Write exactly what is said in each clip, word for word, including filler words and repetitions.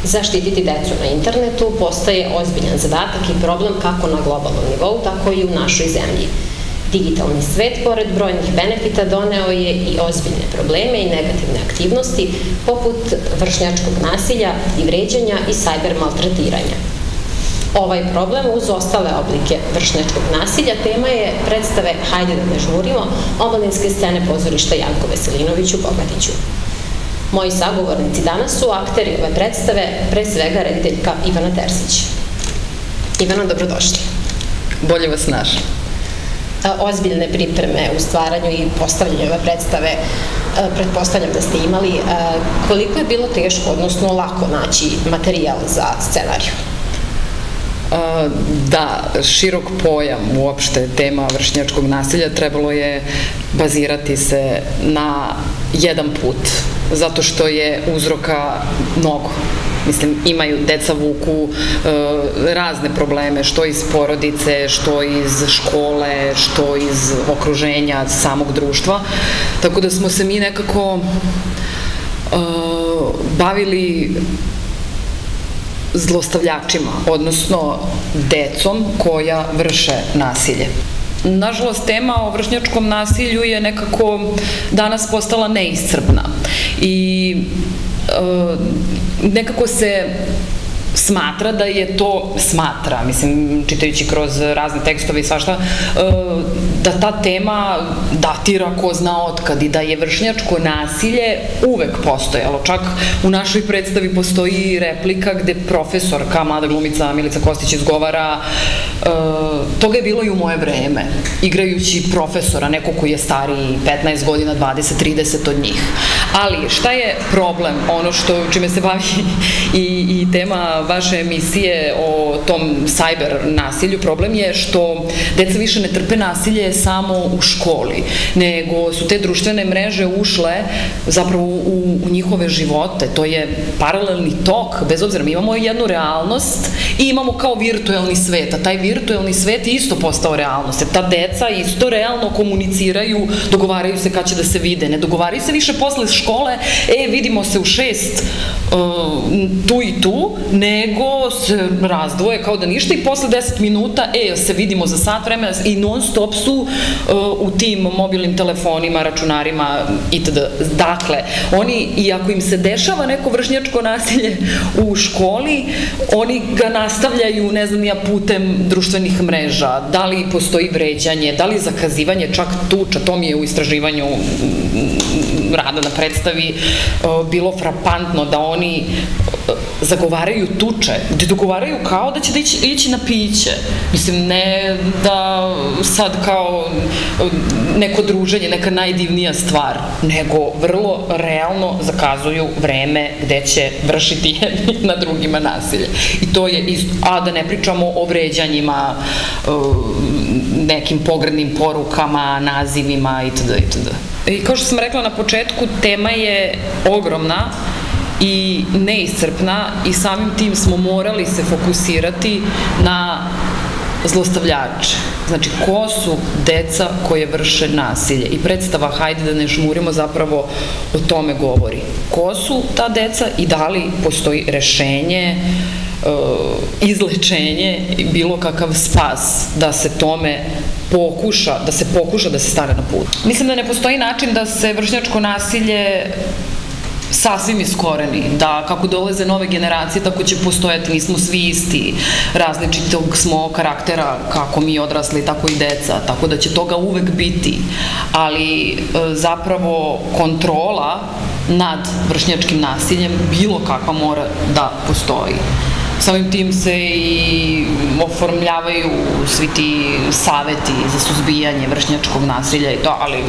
Zaštititi decu na internetu postaje ozbiljan zadatak i problem kako na globalnom nivou, tako i u našoj zemlji. Digitalni svet, pored brojnih benefita, doneo je i ozbiljne probleme i negativne aktivnosti, poput vršnjačkog nasilja i vređanja i sajber maltretiranja. Ovaj problem, uz ostale oblike vršnjačkog nasilja, tema je predstave Hajde da ne žmurimo, omladinske scene pozorišta Janko Veselinović u Bogatiću. Moji sagovornici danas su akteri ove predstave, pre svega rediteljka Ivana Terzić. Ivana, dobrodošli. Bolje vas našli. Ozbiljne pripreme u stvaranju i postavljanju ove predstave, pretpostavljam da ste imali. Koliko je bilo teško, odnosno lako naći materijal za scenariju? Da, širok pojam uopšte tema vršnjačkog nasilja trebalo je bazirati se na jedan put, zato što je uzroka mnogo. Mislim, imaju, deca vuku razne probleme, što iz porodice, što iz škole, što iz okruženja samog društva. Tako da smo se mi nekako bavili zlostavljačima, odnosno decom koja vrše nasilje. Nažalost, tema o vršnjačkom nasilju je nekako danas postala neiscrpna i nekako se smatra da je to, smatra, mislim, čitajući kroz razne tekstove i svašta, da ta tema datira ko zna otkad i da je vršnjačko nasilje uvek postojalo. Čak u našoj predstavi postoji replika gde profesorka, mlada glumica Milica Kostić izgovara toga je bilo i u moje vreme, igrajući profesora, neko koji je stariji petnaest godina, dvadeset, trideset od njih. Ali šta je problem, ono što čime se bavi i, i tema vaše emisije o tom sajber nasilju, problem je što deca više ne trpe nasilje samo u školi, nego su te društvene mreže ušle zapravo u, u njihove živote. To je paralelni tok, bez obzira, mi imamo jednu realnost i imamo kao virtuelni svet, a taj virtuelni svet je isto postao realnost. Ta deca isto realno komuniciraju, dogovaraju se kad će da se vide, ne dogovaraju se više posle škole, e, vidimo se u šest tu i tu, nego se razdvoje kao da ništa i posle deset minuta, e, se vidimo za sat vremena i non stop su u tim mobilnim telefonima, računarima itd. Dakle, oni, i ako im se dešava neko vršnjačko nasilje u školi, oni ga nastavljaju, ne znam ja, putem društvenih mreža. Da li postoji vređanje, da li zakazivanje, čak tuča, to mi je u istraživanju rada na predstavi bilo frapantno, da oni zagovaraju tuče, gde dogovaraju kao da će da ići, ići na piće. Mislim, ne da sad kao neko druženje, neka najdivnija stvar, nego vrlo realno zakazuju vreme gde će vršiti jedni na drugima nasilje. I to je isto, a da ne pričamo o vređanjima, nekim pogrdnim porukama, nazivima itd. itd. I kao što sam rekla na početku, tema je ogromna i neiscrpna i samim tim smo morali se fokusirati na zlostavljače. Znači, ko su deca koje vrše nasilje? I predstava Hajde da ne žmurimo zapravo o tome govori. Ko su ta deca i da li postoji rešenje, izlečenje, bilo kakav spas da se tome pokuša, da se pokuša da se stane na put. Mislim da ne postoji način da se vršnjačko nasilje sasvim iskoreni, da kako dolaze nove generacije, tako će postojati, nismo svi isti, različitog smo karaktera, kako mi odrasli, tako i deca, tako da će toga uvek biti, ali zapravo kontrola nad vršnjačkim nasiljem bilo kakva mora da postoji. Samim tim se i oformljavaju svi ti saveti za suzbijanje vršnjačkog nasilja i to, ali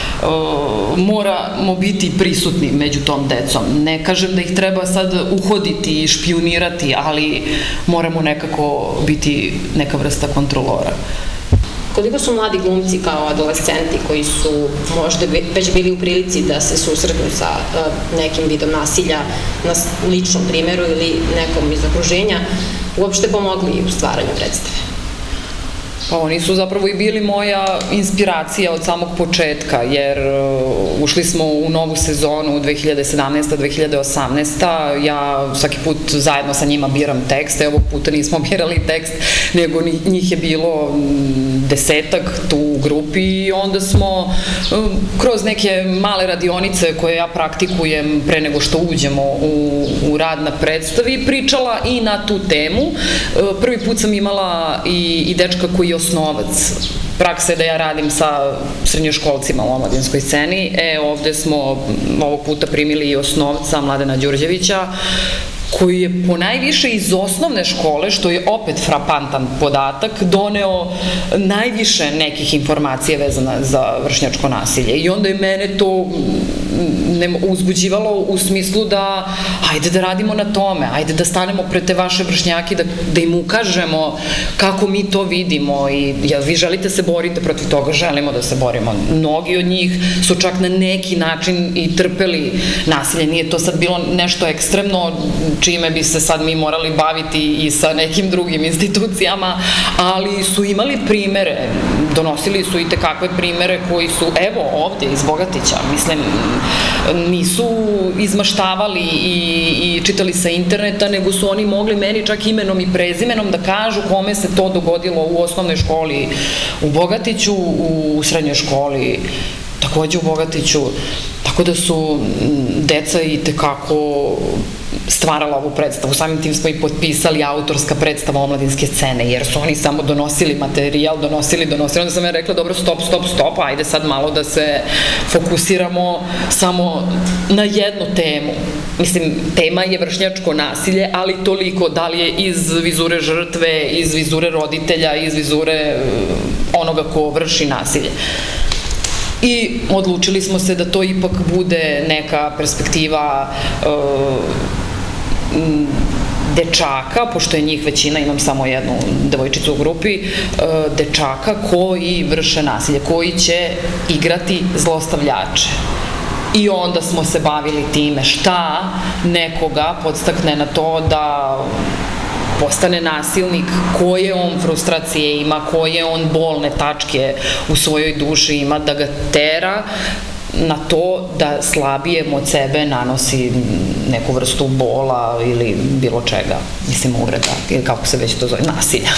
moramo biti prisutni među tom decom. Ne kažem da ih treba sad uhoditi i špijunirati, ali moramo nekako biti neka vrsta kontrolora. Koliko su mladi glumci kao adolescenti koji su možda već bili u prilici da se susretnu sa nekim vidom nasilja na ličnom primjeru ili nekom iz okruženja uopšte pomogli u stvaranju predstave? Pa oni su zapravo i bili moja inspiracija od samog početka, jer ušli smo u novu sezonu dve hiljade sedamnaesta dve hiljade osamnaesta. Ja svaki put zajedno sa njima biram tekste, ovog puta nismo birali tekst, nego njih je bilo desetak tu u grupi i onda smo kroz neke male radionice koje ja praktikujem pre nego što uđemo u, u rad na predstavi pričala i na tu temu. Prvi put sam imala i, i dečka koji je osnovac. Praksa je da ja radim sa srednjoškolcima u omladinskoj sceni. E, ovde smo ovog puta primili i osnovca Mladena Đurđevića, koji je ponajviše iz osnovne škole, što je opet frapantan podatak, doneo najviše nekih informacija vezana za vršnjačko nasilje. I onda je mene to uzbuđivalo u smislu da ajde da radimo na tome, ajde da stanemo pred te vaše vršnjake, da, da im ukažemo kako mi to vidimo i jel vi želite se borite protiv toga, želimo da se borimo. Mnogi od njih su čak na neki način i trpeli nasilje, nije to sad bilo nešto ekstremno čime bi se sad mi morali baviti i sa nekim drugim institucijama, ali su imali primere, donosili su i tekakve primere koji su, evo ovdje iz Bogatića, mislim, nisu izmaštavali i, i čitali sa interneta, nego su oni mogli meni čak imenom i prezimenom da kažu kome se to dogodilo u osnovnoj školi u Bogatiću, u srednjoj školi takođe u Bogatiću, tako da su deca i tekako stvarala ovu predstavu. Samim tim smo i potpisali autorska predstava omladinske scene, jer su oni samo donosili materijal, donosili, donosili. Onda sam ja rekla, dobro, stop, stop, stop, ajde sad malo da se fokusiramo samo na jednu temu. Mislim, tema je vršnjačko nasilje, ali toliko da li je iz vizure žrtve, iz vizure roditelja, iz vizure onoga ko vrši nasilje. I odlučili smo se da to ipak bude neka perspektiva dečaka, pošto je njih većina, imam samo jednu devojčicu u grupi, dečaka koji vrše nasilje, koji će igrati zlostavljače. I onda smo se bavili time šta nekoga podstakne na to da postane nasilnik, koje on frustracije ima, koje on bolne tačke u svojoj duši ima, da ga tera na to da slabijem od sebe nanosi neku vrstu bola ili bilo čega, mislim uvreda, ili kako se već to zove, nasilja.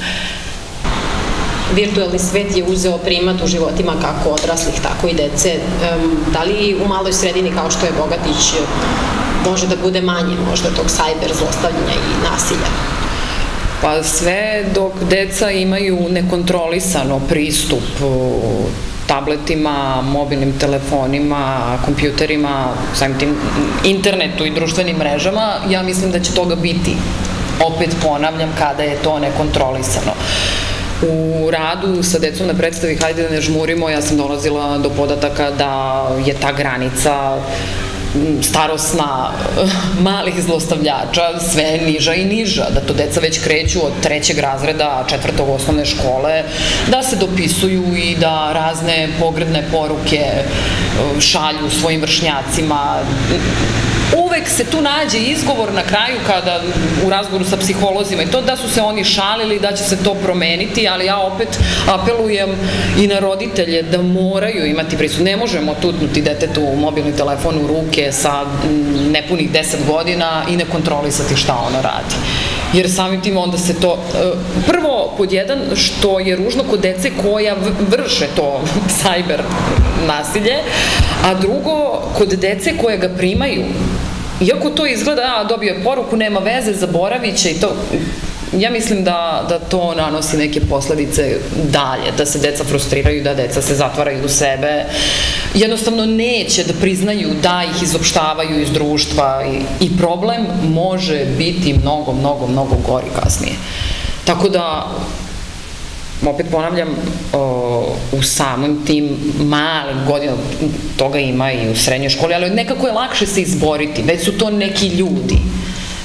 Virtualni svet je uzeo primat u životima kako odraslih, tako i dece. Da li u maloj sredini kao što je Bogatić može da bude manje možda tog sajber zlostavljanja i nasilja? Pa sve dok deca imaju nekontrolisano pristup tabletima, mobilnim telefonima, kompjuterima, samim tim internetu i društvenim mrežama, ja mislim da će toga biti. Opet ponavljam, kada je to nekontrolisano. U radu sa decom na predstavi Hajde da ne žmurimo, ja sam dolazila do podataka da je ta granica starosna malih zlostavljača sve niža i niža, da to deca već kreću od trećeg razreda, četvrtog osnovne škole, da se dopisuju i da razne pogrdne poruke šalju svojim vršnjacima. Uvek se tu nađe izgovor na kraju kada u razgovoru sa psiholozima i to da su se oni šalili, da će se to promeniti, ali ja opet apelujem i na roditelje da moraju imati pristup. Ne možemo tutnuti detetu mobilni telefon u ruke sa nepunih deset godina i ne kontrolisati šta ono radi. Jer samim tim onda se to, prvo pod jedan što je ružno kod dece koja vrše to sajber nasilje, a drugo kod dece koje ga primaju. Iako to izgleda, a dobio je poruku, nema veze, zaboravit će i to, ja mislim da, da to nanosi neke posledice dalje, da se deca frustriraju, da deca se zatvaraju u sebe, jednostavno neće da priznaju da ih izopštavaju iz društva i, i problem može biti mnogo, mnogo, mnogo gori kasnije. Tako da, opet ponavljam, u samim tim malim godinama, toga ima i u srednjoj školi, ali nekako je lakše se izboriti, već su to neki ljudi.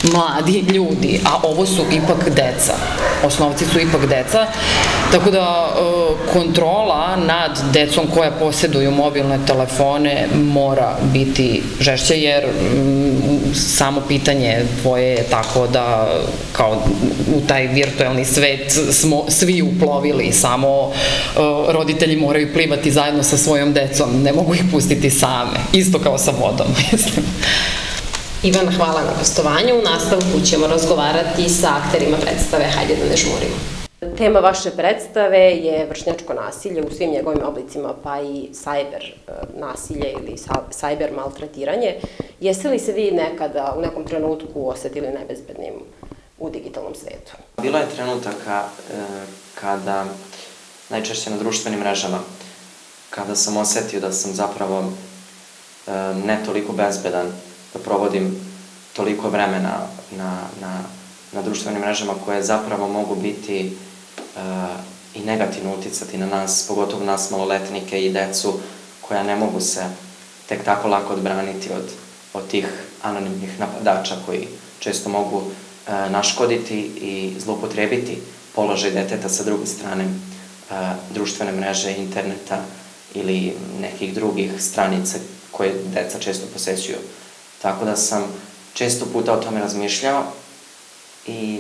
mladi ljudi, a ovo su ipak deca. Osnovci su ipak deca, tako da kontrola nad decom koja posjeduju mobilne telefone mora biti žešća, jer samo pitanje tvoje je tako da kao u taj virtualni svet smo svi uplovili, samo roditelji moraju plivati zajedno sa svojom decom, ne mogu ih pustiti same, isto kao sa vodom, mislim. Ivana, hvala na gostovanju. U nastavku ćemo razgovarati sa akterima predstave Hajde da ne žmurimo. Tema vaše predstave je vršnjačko nasilje u svim njegovim oblicima, pa i sajber nasilje ili sajber maltretiranje. Jeste li se vi nekada u nekom trenutku osetili nebezbednim u digitalnom svetu? Bilo je trenutaka kada, najčešće na društvenim mrežama, kada sam osetio da sam zapravo ne toliko bezbedan, da provodim toliko vremena na, na, na društvenim mrežama koje zapravo mogu biti uh, i negativno uticati na nas, pogotovo nas maloletnike i decu koja ne mogu se tek tako lako odbraniti od, od tih anonimnih napadača koji često mogu uh, naškoditi i zloupotrebiti položaj deteta sa druge strane uh, društvene mreže, interneta ili nekih drugih stranica koje deca često posećuju. Tako da sam često puta o tome razmišljao i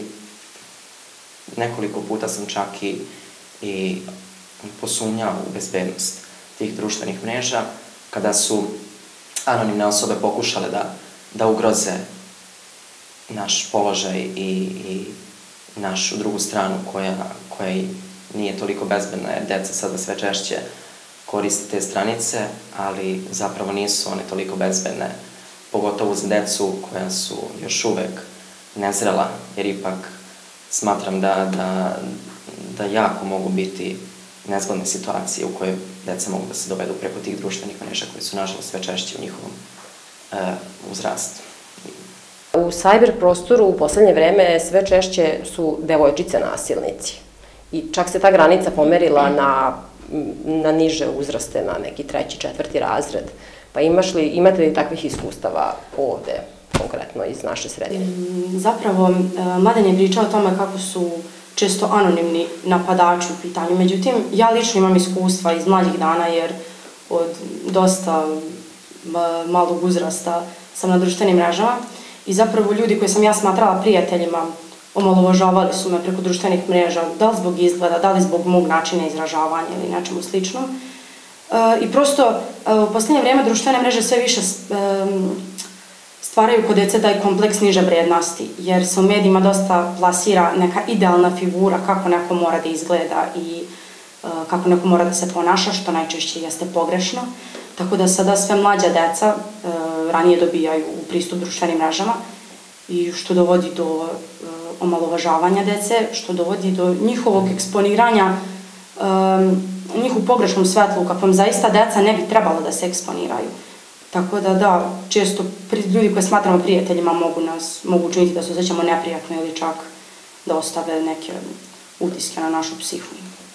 nekoliko puta sam čak i, i posumnjao u bezbednost tih društvenih mreža, kada su anonimne osobe pokušale da, da ugroze naš položaj i, i našu drugu stranu koja, koja nije toliko bezbedna, jer deca sada sve češće koriste te stranice, ali zapravo nisu one toliko bezbedne, pogotovo za decu koja su još uvek nezrela, jer ipak smatram da, da, da jako mogu biti nezgodne situacije u kojoj deca mogu da se dovedu preko tih društvenih mreža koji su nažalost sve češće u njihovom e, uzrastu. U sajber prostoru u poslednje vreme sve češće su devojčice nasilnici i čak se ta granica pomerila na, na niže uzraste, na neki treći, četvrti razred. Pa imaš li, imate li takvih iskustava ovde, konkretno iz naše sredine? Zapravo, Mladen je pričao o tome kako su često anonimni napadači u pitanju. Međutim, ja lično imam iskustva iz mlađih dana, jer od dosta malog uzrasta sam na društvenim mrežama i zapravo ljudi koje sam ja smatrala prijateljima omalovažavali su me preko društvenih mreža, da li zbog izgleda, da li zbog mog načina izražavanja ili nečemu slično. I prosto, u poslednje vreme društvene mreže sve više stvaraju kod dece taj kompleks niže vrednosti, jer se u medijima dosta plasira neka idealna figura kako neko mora da izgleda i kako neko mora da se ponaša, što najčešće jeste pogrešno. Tako da sada sve mlađa deca ranije dobijaju pristup društvenim mrežama, i što dovodi do omalovažavanja dece, što dovodi do njihovog eksponiranja njih u pogrešnom svetlu, kakvom zaista deca ne bi trebalo da se eksponiraju. Tako da, da, često ljudi koje smatramo prijateljima mogu nas, mogu učiniti da se osjećamo neprijatno ili čak da ostave neke utiske na našu psihu.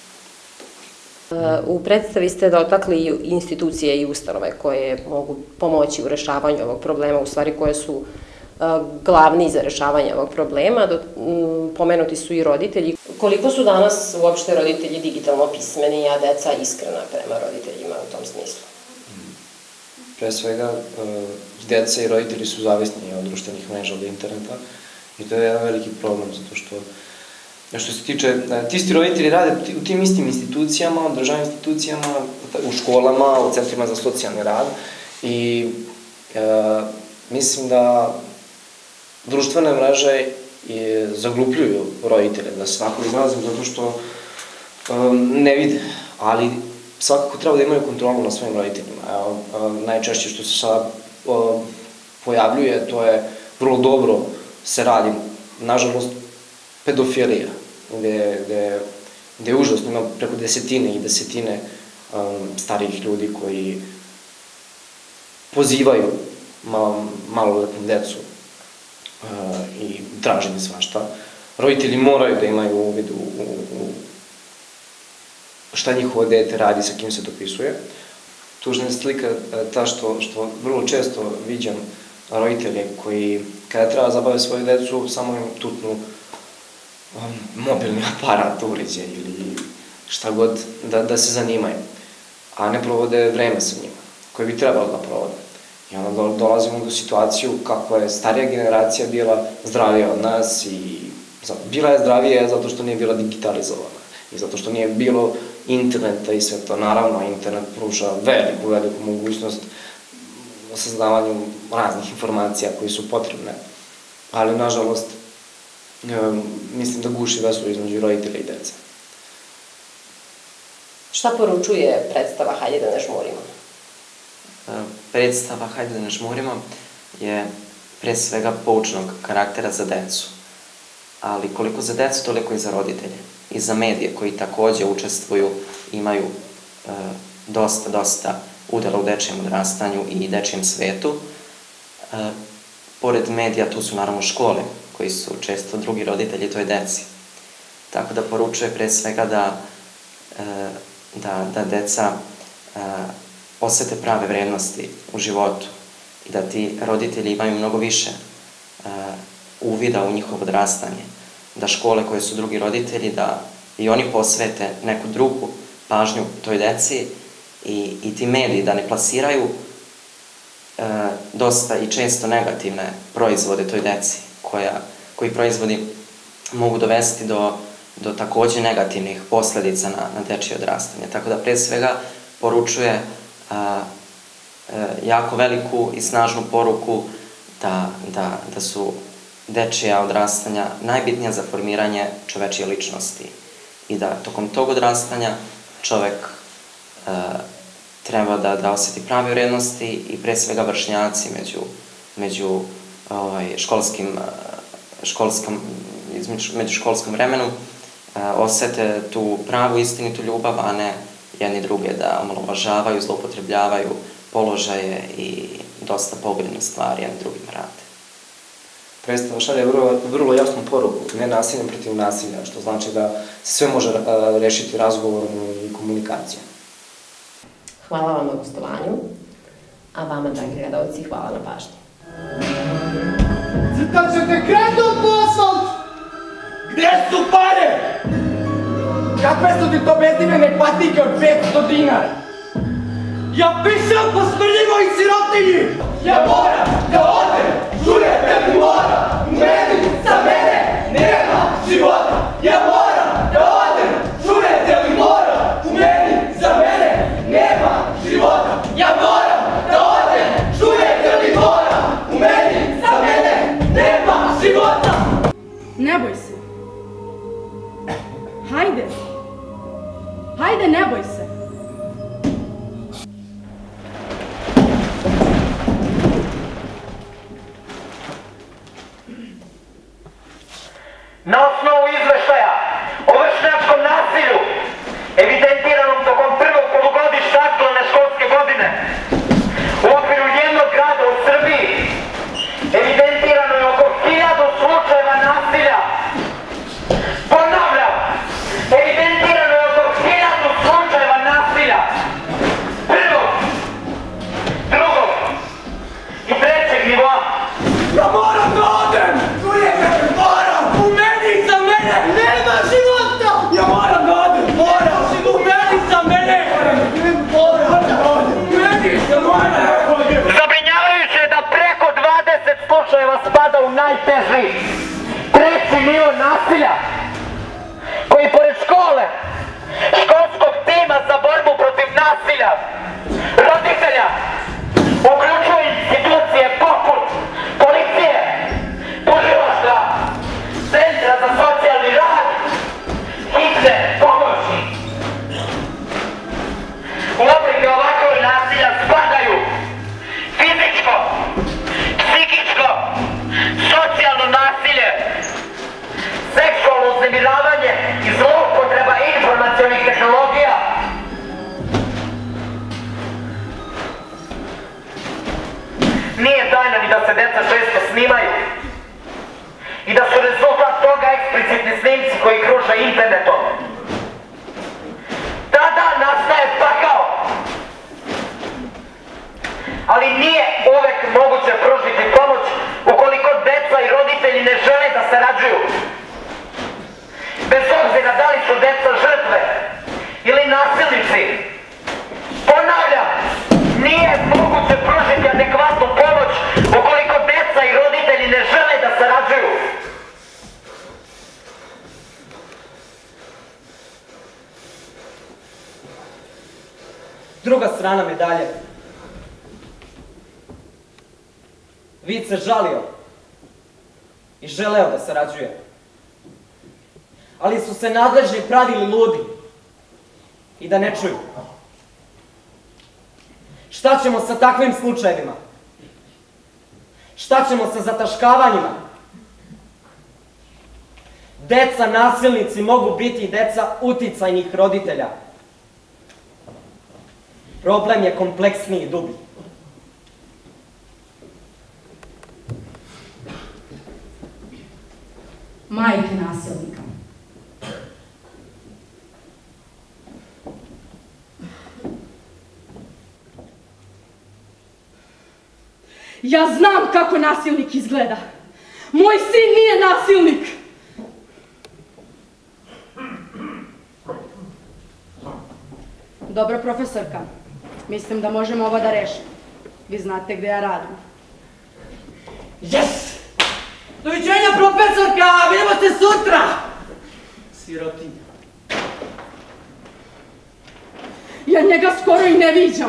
U predstavi ste dotakli institucije i ustanove koje mogu pomoći u rešavanju ovog problema, u stvari koje su glavni za rešavanje ovog problema. Pomenuti su i roditelji. Koliko su danas uopšte roditelji digitalno pismeni, a deca iskrena prema roditeljima u tom smislu? Pre svega, i deca i roditelji su zavisni od društvenih mreža, od interneta, i to je jedan veliki problem, zato što što se tiče, ti isti roditelji rade u tim istim institucijama, državnim institucijama, u školama, u centrima za socijalni rad, i mislim da društvene mreže zaglupljuju roditelje, da se tako izrazim, zato što ne vide, ali svakako treba da imaju kontrolu na svojim roditeljima. Najčešće što se sada pojavljuje, to je vrlo dobro se radi, nažalost, pedofilija, gde je užasno, ima preko desetine i desetine starijih ljudi koji pozivaju maloletnu decu i traženje svašta. Roditelji moraju da imaju uvid u šta njihovo dete radi, sa kim se dopisuje. Tužna je slika ta što vrlo često viđam roditelje koji, kada treba zabave svoju decu, samo im tutnu um, mobilni aparat, uređaj ili šta god da, da se zanimaju, a ne provode vreme sa njima, koje bi trebalo da provode. I onda do, dolazimo do situaciju kako je starija generacija bila zdravija od nas i bila je zdravija zato što nije bila digitalizovana i zato što nije bilo interneta i sve to. Naravno, internet pruža veliku, veliku mogućnost o saznavanju raznih informacija koji su potrebne, ali, nažalost, mislim da guši vezu između roditelja i dece. Šta poručuje predstava Hajde da ne žmurimo? Predstava Hajde da ne žmurimo je pre svega poučnog karaktera za decu, ali koliko za decu, toliko i za roditelje i za medije koji takođe učestvuju, imaju e, dosta, dosta udela u dečijem odrastanju i dečijem svetu. E, pored medija tu su naravno škole, koji su često drugi roditelji toj deci. Tako da poručuje pre svega da, e, da, da deca e, osete prave vrednosti u životu i da ti roditelji imaju mnogo više e, uvida u njihovo odrastanje, da škole koje su drugi roditelji, da i oni posvete neku drugu pažnju toj deci i, i ti mediji da ne plasiraju e, dosta i često negativne proizvode toj deci, koja, koji proizvodi mogu dovesti do, do takođe negativnih posledica na, na dečije odrastanje. Tako da pre svega poručuje a, e, jako veliku i snažnu poruku da, da, da su dečija odrastanja najbitnija za formiranje čovečije ličnosti i da tokom tog odrastanja čovek e, treba da, da oseti prave vrednosti i pre svega vršnjaci među, među ovaj, školskim, školskom, među školskom vremenu e, osete tu pravu istinitu ljubav, a ne jedni druge da omalovažavaju, zloupotrebljavaju položaje i dosta pogubne stvari jedni drugim rade. Predstava šalje vrlo, vrlo jasnu poruku, ne nasiljem protiv nasilja, što znači da se sve može a, rešiti razgovorom i komunikacijom. Hvala vam na gostovanju, a vama, dragi gledalci, hvala na pažnji. Crtat ćete kretom po asfalt! Gde su pare? Kakve su ti to bezdimene patike od petsto dinara? Ja pišem po smrljivoj sirotinji! Ja moram da odem! Čujete mi mora! U meni, za mene, nema života! Ja moram da odem! Čujete mi mora! U meni, za mene, nema života! Ja moram da odem! Čujete mi mora! U meni, za mene, nema života! Ne boj se. Hajde. Hajde, ne boj se. Na osnovu izveštaja o vršnjačkom nasilju evidentiranom tokom prvog polugodišta aktualne školske godine u okviru jednog grada u Srbiji evidentirano je oko hiljadu slučajeva nasilja. Ponavljam, evidentirano je oko hiljadu slučajeva nasilja prvog, drugog i trećeg nivoa. Ja moram da odem! Čujete me, moram! U meni za mene nema života! Ja moram da odem! Moram! U meni za mene! Moram da odem! U meni za mene! Zabrinjavajuće je da preko dvadeset slučajeva spada u najteži treći nivo nasilja, koji pored škole, školskog tima za borbu protiv nasilja, roditelja, uključuje institucije poput policije, tužilaštva, centra za socijalni rad, hitne pomoći. U oblike ovakvog nasilja spadaju fizičko, psihičko, socijalno nasilje, seksualno uznemiravanje i zloupotreba informacionih tehnologija. Nije tajna ni da se deca često snimaju i da su rezultat toga eksplicitni snimci koji kruže internetom. Tada nastaje pakao. Ali nije uvek moguće pružiti pomoć ukoliko deca sarađuju. Bez obzira da li su deca žrtve ili nasilnici. Ponavljam, nije moguće pružiti adekvatnu pomoć ukoliko deca i roditelji ne žele da sarađuju. Druga strana medalje. Vid se žalio i želeo da sarađuje. Ali su se nadležni pravili ludi i da ne čuju. Šta ćemo sa takvim slučajevima? Šta ćemo sa zataškavanjima? Deca nasilnici mogu biti i deca uticajnih roditelja. Problem je kompleksniji i dublji. Majke nasilnika. Ja znam kako nasilnik izgleda. Moj sin nije nasilnik. Dobro, profesorka. Mislim da možemo ovo da rešimo. Vi znate gde ja radim. Yes! Doviđenja, profesorka! Vidimo se sutra! Sirotinja. Ja njega skoro i ne viđam.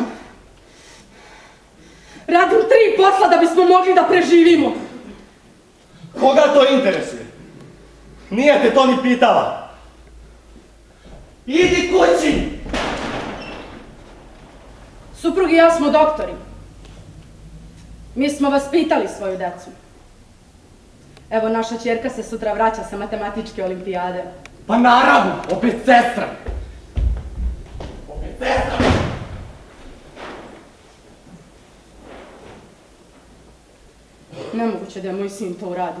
Radim tri posla da bismo mogli da preživimo. Koga to interesuje? Nije te to ni pitala. Idi kući! Suprug i ja smo doktori. Mi smo vas pitali svoju decu. Evo, naša ćerka se sutra vraća sa matematičke olimpijade. Pa naravno, opet sestra. Opet sestra. Nemoguće da je moj sin to uradio.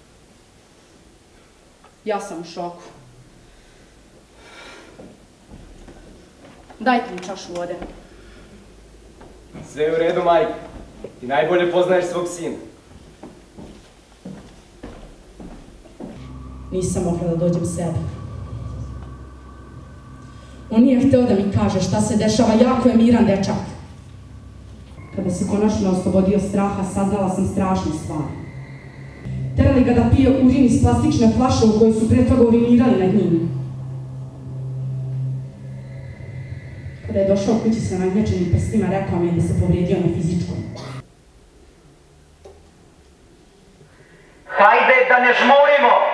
Ja sam u šoku. Dajte mi čašu vode. Sve je u redu, majka. Ti najbolje poznaješ svog sina. Nisam mogla da dođem sebi. On nije hteo da mi kaže šta se dešava, jako je miran dečak. Kada se konačno oslobodio straha, saznala sam strašne stvari. Terali ga da pije urin iz plastične flaše u kojoj su pre toga urinirali nad njim. Kada je došao kući sa nagnječenim prstima, rekao mi je da se povrijedio na fizičkom. Hajde da ne žmurimo!